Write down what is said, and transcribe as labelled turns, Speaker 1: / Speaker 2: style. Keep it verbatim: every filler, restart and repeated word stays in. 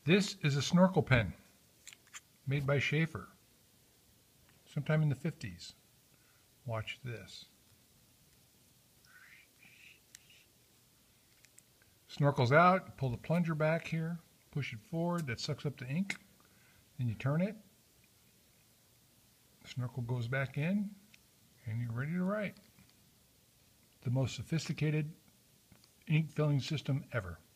Speaker 1: This is a Snorkel pen made by Sheaffer sometime in the fifties. Watch this. Snorkel's out, pull the plunger back here, push it forward, that sucks up the ink. Then you turn it, Snorkel goes back in, and you're ready to write. The most sophisticated ink filling system ever.